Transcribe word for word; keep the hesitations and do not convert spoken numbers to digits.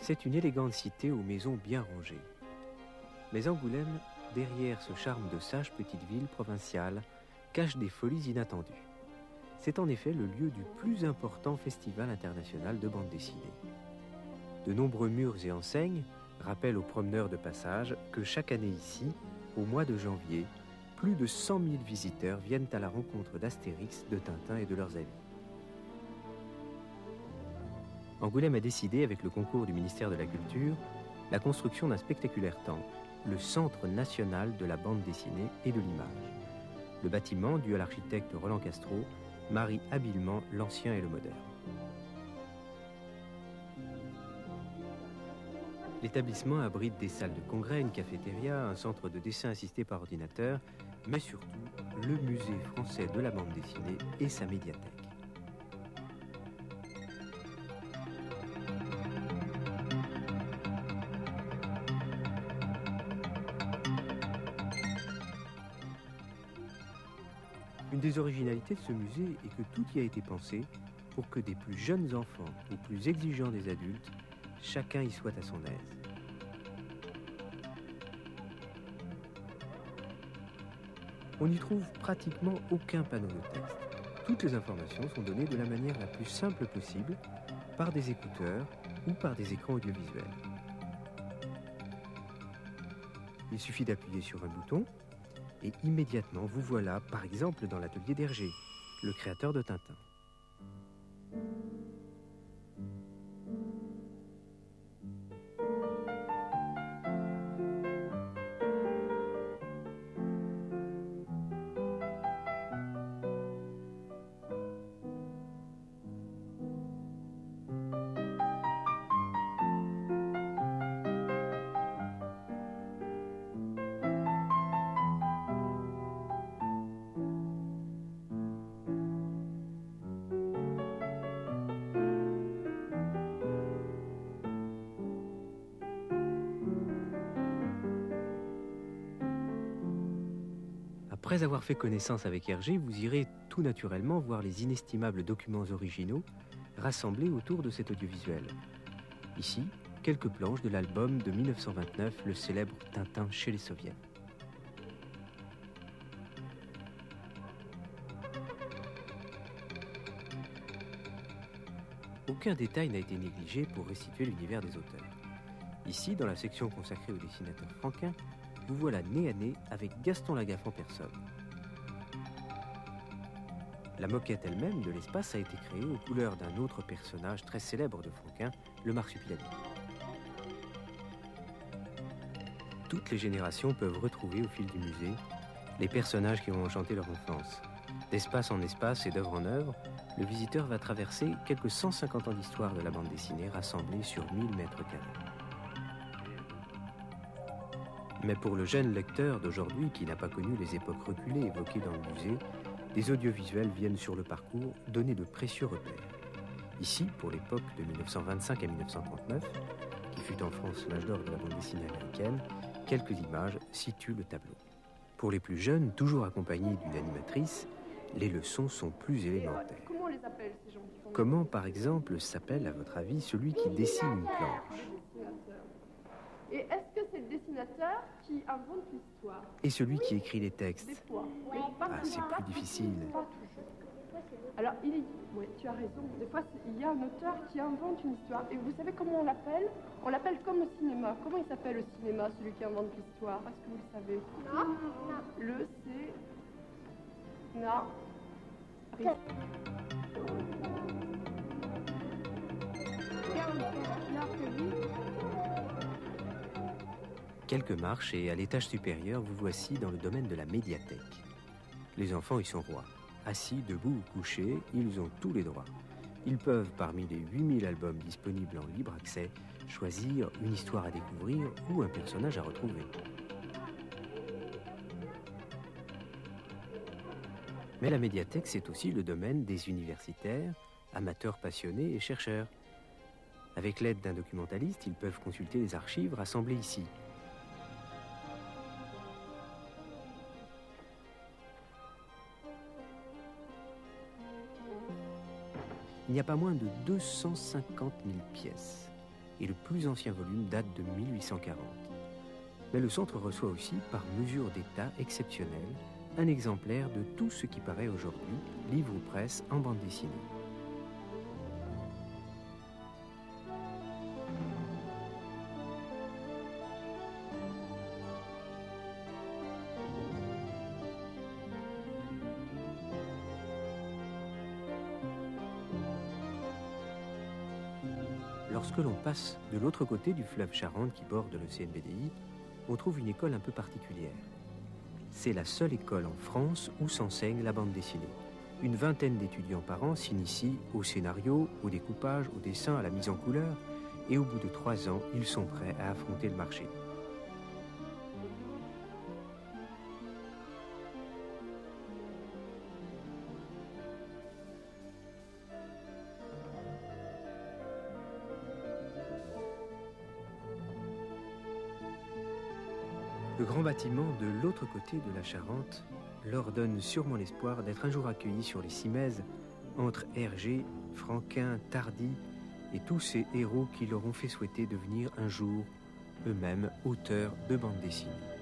C'est une élégante cité aux maisons bien rangées. Mais Angoulême, derrière ce charme de sage petite ville provinciale, cache des folies inattendues. C'est en effet le lieu du plus important festival international de bande dessinée. De nombreux murs et enseignes rappellent aux promeneurs de passage que chaque année ici, au mois de janvier, plus de cent mille visiteurs viennent à la rencontre d'Astérix, de Tintin et de leurs amis. Angoulême a décidé, avec le concours du ministère de la Culture, la construction d'un spectaculaire temple, le Centre national de la bande dessinée et de l'image. Le bâtiment, dû à l'architecte Roland Castro, marie habilement l'ancien et le moderne. L'établissement abrite des salles de congrès, une cafétéria, un centre de dessin assisté par ordinateur, mais surtout le musée français de la bande dessinée et sa médiathèque. Une des originalités de ce musée est que tout y a été pensé pour que des plus jeunes enfants aux plus exigeants des adultes, chacun y soit à son aise. On n'y trouve pratiquement aucun panneau de texte. Toutes les informations sont données de la manière la plus simple possible, par des écouteurs ou par des écrans audiovisuels. Il suffit d'appuyer sur un bouton et immédiatement vous voilà, par exemple, dans l'atelier d'Hergé, le créateur de Tintin. Après avoir fait connaissance avec Hergé, vous irez tout naturellement voir les inestimables documents originaux rassemblés autour de cet audiovisuel. Ici, quelques planches de l'album de mille neuf cent vingt-neuf, le célèbre Tintin chez les Soviets. Aucun détail n'a été négligé pour restituer l'univers des auteurs. Ici, dans la section consacrée au dessinateur Franquin, vous voilà nez à nez avec Gaston Lagaffe en personne. La moquette elle-même de l'espace a été créée aux couleurs d'un autre personnage très célèbre de Franquin, le marsupilami. Toutes les générations peuvent retrouver au fil du musée les personnages qui ont enchanté leur enfance. D'espace en espace et d'œuvre en œuvre, le visiteur va traverser quelques cent cinquante ans d'histoire de la bande dessinée rassemblée sur mille mètres carrés. Mais pour le jeune lecteur d'aujourd'hui qui n'a pas connu les époques reculées évoquées dans le musée, des audiovisuels viennent sur le parcours donner de précieux repères. Ici, pour l'époque de mille neuf cent vingt-cinq à mille neuf cent trente-neuf, qui fut en France l'âge d'or de la bande dessinée américaine, quelques images situent le tableau. Pour les plus jeunes, toujours accompagnés d'une animatrice, les leçons sont plus élémentaires. Comment on les appelle, ces gens qui font... Comment, par exemple, s'appelle, à votre avis, celui qui dessine une planche ? Et est-ce que c'est le dessinateur qui invente l'histoire? Et celui qui écrit les textes? Des fois. Oui. Pas Ah, c'est toujours. plus difficile. Pas toujours. Alors, il est dit, oui, tu as raison. Des fois, il y a un auteur qui invente une histoire. Et vous savez comment on l'appelle? On l'appelle comme au cinéma. Comment il s'appelle au cinéma, celui qui invente l'histoire? Est-ce que vous le savez? Non, non. Le, c'est... Non. Rien. Quelques marches et à l'étage supérieur, vous voici dans le domaine de la médiathèque. Les enfants y sont rois. Assis, debout ou couchés, ils ont tous les droits. Ils peuvent, parmi les huit mille albums disponibles en libre accès, choisir une histoire à découvrir ou un personnage à retrouver. Mais la médiathèque, c'est aussi le domaine des universitaires, amateurs passionnés et chercheurs. Avec l'aide d'un documentaliste, ils peuvent consulter les archives rassemblées ici. Il n'y a pas moins de deux cent cinquante mille pièces. et le plus ancien volume date de mille huit cent quarante. Mais le centre reçoit aussi, par mesure d'état exceptionnelle, un exemplaire de tout ce qui paraît aujourd'hui, livre ou presse en bande dessinée. Lorsque l'on passe de l'autre côté du fleuve Charente qui borde le C N B D I, on trouve une école un peu particulière. C'est la seule école en France où s'enseigne la bande dessinée. Une vingtaine d'étudiants par an s'initient au scénario, au découpage, au dessin, à la mise en couleur, et au bout de trois ans, ils sont prêts à affronter le marché. Le grand bâtiment de l'autre côté de la Charente leur donne sûrement l'espoir d'être un jour accueillis sur les Cimaises entre Hergé, Franquin, Tardy et tous ces héros qui leur ont fait souhaiter devenir un jour eux-mêmes auteurs de bande dessinée.